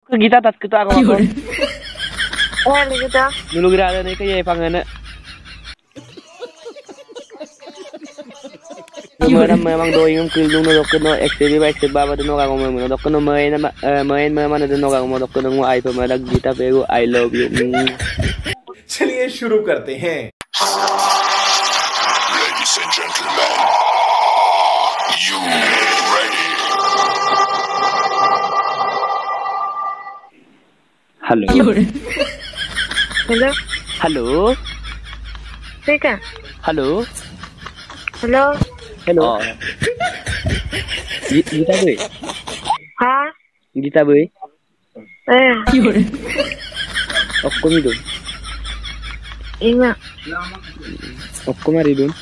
Kita tat kita ako ako. Kita. Nulu gira na kaya pangana. Memang doing kilung no dokno XB ba XB baba no ka mo dokno main mana no ka mo dokno mo ai pa malag gita pego I love you. चलिए शुरू करते हैं। Ladies and gentlemen, you ready? Hello. Hello. Hello. Sika. Hello. Hello. Hello. Gita boy. Ha? Gita boy. Okko mi dun. Ima. Okko mari dun.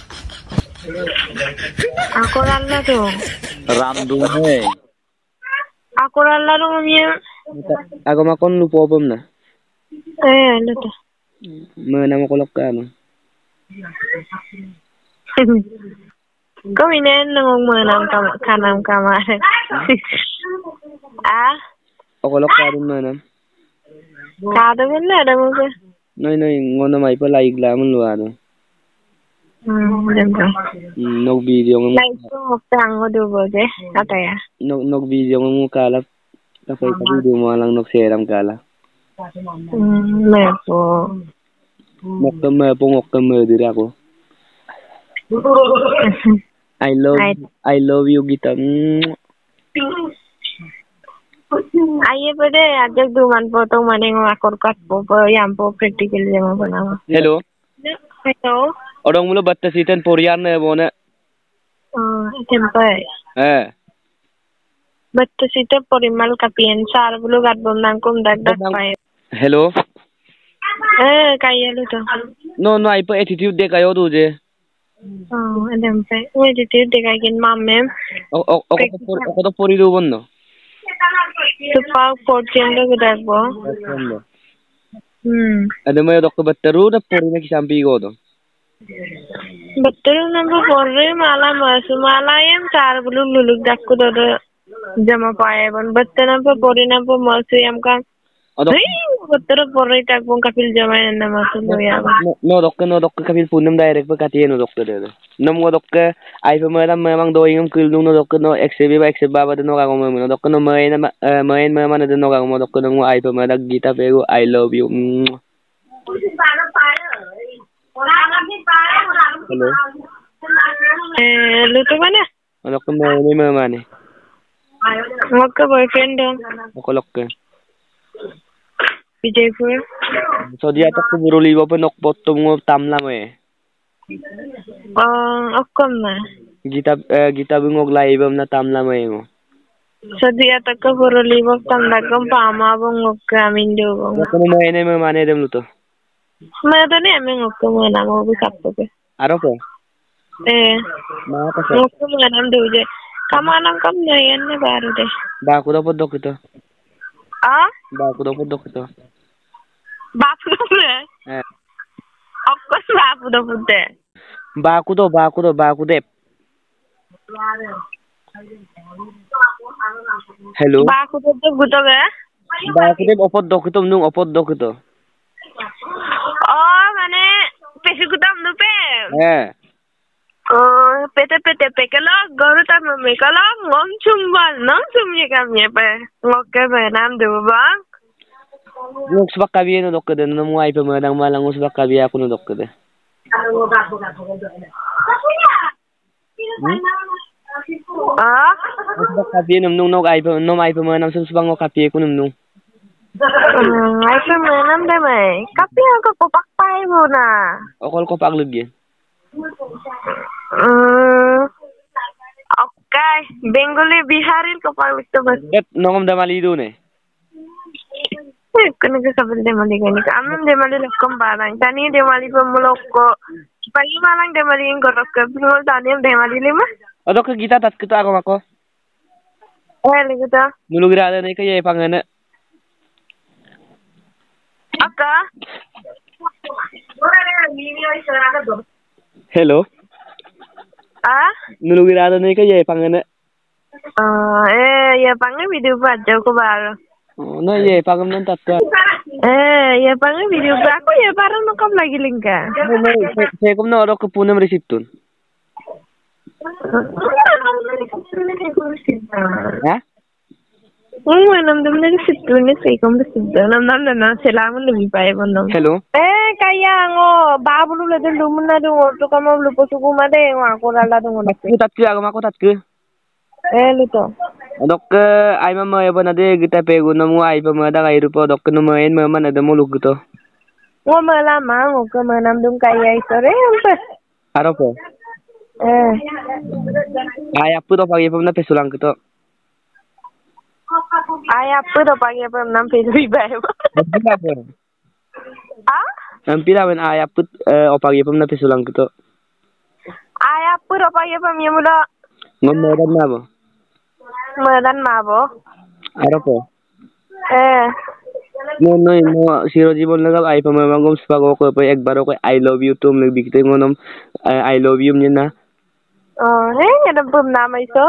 Aku ralla tuh. Ramdun hai. Aku ralla tuh mia. Ako makon lu popom na. Lu tuh. Mana mo kolok ka ano. Kau ini nengong menam kanam kamar. Ah? Okolok ka dun manam. Kado kan ada mungkin. Noy ngono may pa laig lamon lu ano. Nog video ng Like ko tang mo dubo je. Kata ya. Nog video ng kalap. Kapay ka video mo lang nog seram kala. Mepo. Ngok diri ako. I love you Gita. Aye pada ajak duman foto maneng akor kat po yang po practical jama banawa. Hello. Hello. Odong mulo batta sitan porian na bona. Tempai. Batta sita porimal kapian sar bulu gat bondang kum dak pai. Hello. Kaya lu tuh. No ai pa attitude de kayo tuje. Tempai. Attitude de kayak mamme. Ako to pori do bonno. Tupak portion do dak bo. Ada may dokto battaru da pori na kisampi ko do. Battaru number 4 mala yam sar bulu luluk dak ko do jama pae bon battaru number 4 number masu yam kan. Battaru 4 tak bon kapil jama na masu do ya. No dokka kapil punam direct pa katiye no dokto de. Nam ngo dokka ai pa memang doing kilung no dokka no XB ba XB baba no ka mo no dokka no main mana no ka mo dokka no ai pa malag gita pego I love you. Hello. Lu tuh mana? Dokka mo mana? Ngokka boyfriend dong. Okolok ka. Vijaypur. So dia tak kuburu libo pa nok bottom ngo tamla mo eh. Okkom na. Gita bungog laibam na tamla mo eh. So dia tak kuburu libo tamdagam pama bong ngokka mindo bong. Ako mo main mo mane dem luto. Mada ni ame ngokka mo na mo bisapto ke. Aro ko. Mga kasi. Ngokka mo nam duje. Kamanang kam na yan na baru deh. Ba ko daw podok ito. Ba ko daw podok ito. Bapu daw Of course bapu daw pude. Ba ko dep. Hello. Baku daw guto ga? Ba ko dep opod dok ito. Mane pesi kutam dupe. Pete pekalo garu ta me kala ngom chumye kamye pe. Ngokke be nam du bang. Ngok subak kabiye no dokka de no mo ay pa madang malang subak kabiye ako no dokka de. Subak kabiye nung no ay pa no ay pa manam subak ngo kabiye ko nung. Ay pa manam de may. Kabiye ko papakpay mo na. Okol ko paglugyan. Okay, Bengali Biharin ko paglugto ba? Nongom damali doon eh. Kung nagkakabal demali gani ka, amam demali lakom barang. Tani demali pa mulok ko. Pagi malang demali yung gorok ka. Pinul tani yung demali lima. Odok ka kita tat kita ako. Ligito. Nulugrada na kaya pangana. Aka? Hello. Nulugrada na kaya pangana. Ya panggil video pa ko baro. Oh, no ye pagam nan tatka. Ya panggil video aku ya parang nukam lagi lingka. Saya kum no dok punam receipt tun. Ha? Nam dari situ ni saya kum dari situ. Nam selamun lebih baik pun. Hello. Kaya ngo babulu le den lumun na dung orto kama lu posuku made ngo aku lala dung ngo. Tatku aku tatku. Luto. Dok ay mama ya bana de kita pegu namu ay pa mada kay rupo dok no main mama na demo luguto. Ngo malama ngo ka manam dung kaya isore ampe. Aro po. Ay apu to pagi pam na pesulang kito. Ay apu to pagi pam nam pesulang bae. Bila po. Ah? Ampira men ay apu o pagi pam na pesulang kito. Ay apu to pagi pam yemulo. Ngom medan na mo. Medan mabo. Aro po. No zero জীবন লাগা ay pa mamangom sa pag ko pa ekbaro ko I love you tum nagbigtay mo nom I love you niya na. Ada pum nama itu.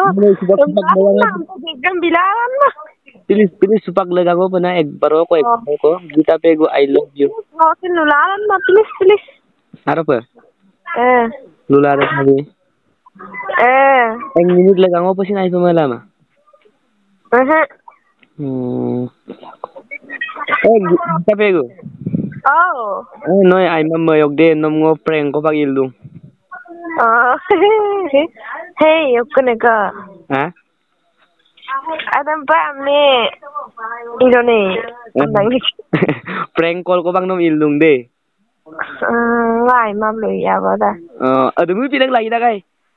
Gambilan mah. Pilis supag laga ko pa na ekbaro ko kita pego I love you. Nularan mah pilis. Aro pa. Lularan sabi. Ang minute laga ko pa sinay pa malama. Kita pego. No ay mamayog din nom ngo prank ko pag ilung. Hey, yuk ka. Ha? Adam pa amne. Ilo ni. Prank call ko bang nom ilung de. Ngai mam lu ya ba da. Adu mo pinag lagi na kay.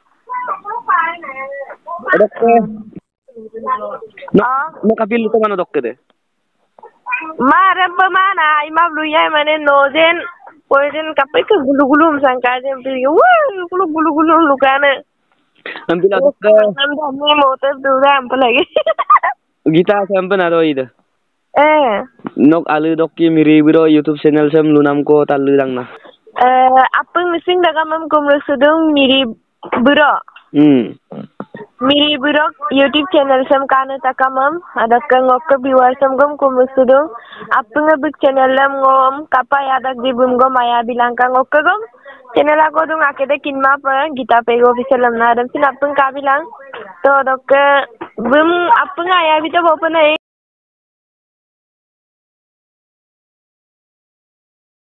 No kapil ko mano dokter de. Maram pa mana imam lu ya mane nozen. Poison kapai ke gulu-gulu sangka aja pilih gulu-gulu lukana. Ambil dokter. Namanya motor dulu ambil lagi. Gita sampai nado ida. Nok alu dokki miri biro YouTube channel sam lunam ko talu lang na. Apa missing daga mam kumru sudung miri biro. Miri biro YouTube channel sam kanu takamam ada ngok viewers sam gom kumru sudung. Apa ngebik channel lam ngom kapai ada di bum gom maya bilang ka ngok gom. Channel aku dung akede kinma pa Gita Pego official lam na adam sin apung ka bilang. To dok bum apa ngaya bito bopo na